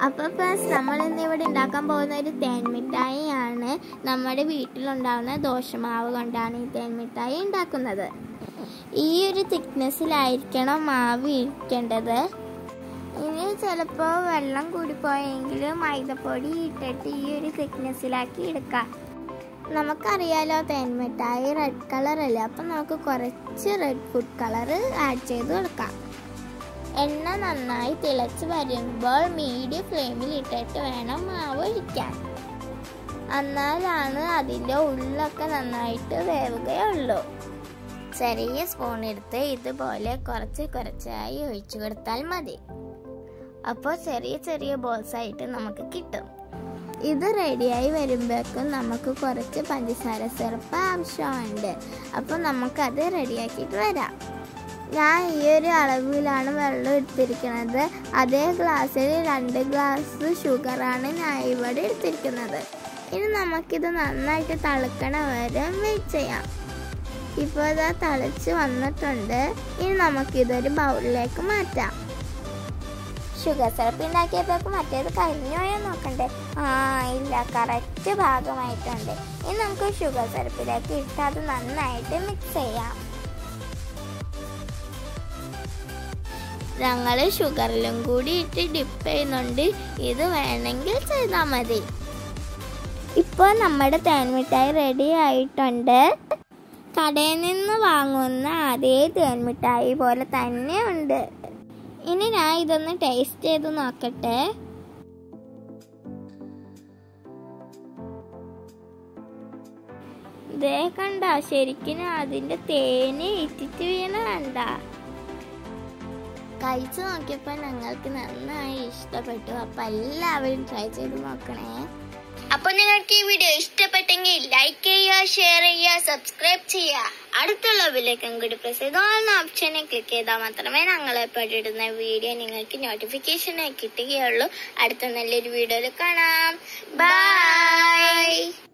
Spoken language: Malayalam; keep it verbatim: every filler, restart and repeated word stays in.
അപ്പോൾ ഫ്രണ്ട്സ്, നമ്മൾ ഇന്ന് ഇവിടെ ഉണ്ടാക്കാൻ പോകുന്ന ഒരു തേൻമിഠായിയാണ്. നമ്മുടെ വീട്ടിലുണ്ടാകുന്ന ദോശമാവ് കൊണ്ടാണ് ഈ തേൻമിഠായി ഉണ്ടാക്കുന്നത്. ഈ ഒരു തിക്നെസ്സിലായിരിക്കണം മാവ് ഇരിക്കേണ്ടത്. ഇനി ചിലപ്പോൾ വെള്ളം കൂടിപ്പോയെങ്കിൽ മൈദപ്പൊടി ഇട്ടിട്ട് ഈ ഒരു തിക്നെസ്സിലാക്കി എടുക്കാം. നമുക്കറിയാലോ തേൻമിഠായി റെഡ് കളറല്ലേ, അപ്പം നമുക്ക് കുറച്ച് റെഡ് ഫുഡ് കളർ ആഡ് ചെയ്ത് കൊടുക്കാം. എണ്ണ നന്നായി തിളച്ച് വരുമ്പോൾ മീഡിയം ഫ്ലെയിമിൽ ഇട്ടിട്ട് വേണം മാവ് ഒഴിക്കാൻ. എന്നാലാണ് അതിൻ്റെ ഉള്ളൊക്കെ നന്നായിട്ട് വേവുകയുള്ളൂ. ചെറിയ സ്പൂൺ എടുത്ത് ഇതുപോലെ കുറച്ച് കുറച്ചായി ഒഴിച്ചു കൊടുത്താൽ മതി. അപ്പോൾ ചെറിയ ചെറിയ ബോൾസ് ആയിട്ട് നമുക്ക് കിട്ടും. ഇത് റെഡിയായി വരുമ്പോഴേക്കും നമുക്ക് കുറച്ച് പഞ്ചസാര സിറപ്പ് ആവശ്യമുണ്ട്. അപ്പോൾ നമുക്കത് റെഡിയാക്കിയിട്ട് വരാം. ഞാൻ ഈ ഒരു അളവിലാണ് വെള്ളം എടുത്തിരിക്കുന്നത്. അതേ ഗ്ലാസ്സിൽ രണ്ട് ഗ്ലാസ് ഷുഗറാണ് ഞാൻ ഇവിടെ എടുത്തിരിക്കുന്നത്. ഇനി നമുക്കിത് നന്നായിട്ട് തിളക്കണ വരെ വെയിറ്റ് ചെയ്യാം. ഇപ്പോൾ ഇതാ തിളച്ച് വന്നിട്ടുണ്ട്. ഇനി നമുക്കിതൊരു ബൗളിലേക്ക് മാറ്റാം. ഷുഗർ സിറപ്പ് ഉണ്ടാക്കിയപ്പോഴേക്കും മറ്റേത് കഴിഞ്ഞു പോയാൽ നോക്കണ്ടേ? ആ ഇല്ല, കറക്റ്റ് ഭാഗമായിട്ടുണ്ട്. ഇനി നമുക്ക് ഷുഗർ സിറപ്പിലേക്ക് ഇട്ട് അത് നന്നായിട്ട് മിക്സ് ചെയ്യാം. ഞങ്ങൾ ഷുഗറിലും കൂടി ഇട്ട് ഡിപ്പ് ചെയ്യുന്നുണ്ട്. ഇത് വേണമെങ്കിൽ ചെയ്താൽ മതി. ഇപ്പോൾ നമ്മുടെ തേൻമിഠായി റെഡി ആയിട്ടുണ്ട്. കടയിൽ നിന്ന് വാങ്ങുന്ന അതേ തേൻമിഠായി പോലെ തന്നെ ഉണ്ട്. ഇനി ഞാൻ ഇതൊന്ന് ടേസ്റ്റ് ചെയ്ത് നോക്കട്ടെ. ഇതേ കണ്ട, ശരിക്കും അതിൻ്റെ തേന് ഇറ്റിറ്റ് വീണ കണ്ട. കഴിച്ചു നോക്കിയപ്പോൾ ഞങ്ങൾക്ക് നന്നായി ഇഷ്ടപ്പെട്ടു. അപ്പം എല്ലാവരും ട്രൈ ചെയ്ത് നോക്കണേ. അപ്പോൾ നിങ്ങൾക്ക് ഈ വീഡിയോ ഇഷ്ടപ്പെട്ടെങ്കിൽ ലൈക്ക് ചെയ്യുക, ഷെയർ ചെയ്യുക, സബ്സ്ക്രൈബ് ചെയ്യുക. അടുത്തുള്ള ബെല്ലൈക്കൺ കൂടി പ്രസ് ചെയ്ത് ഓൾ ഓപ്ഷനെ ക്ലിക്ക് ചെയ്താൽ മാത്രമേ ഞങ്ങളെപ്പോൾ ഇടുന്ന വീഡിയോ നിങ്ങൾക്ക് നോട്ടിഫിക്കേഷനായി കിട്ടുകയുള്ളൂ. അടുത്ത നല്ലൊരു വീഡിയോയിൽ കാണാം. ബൈ.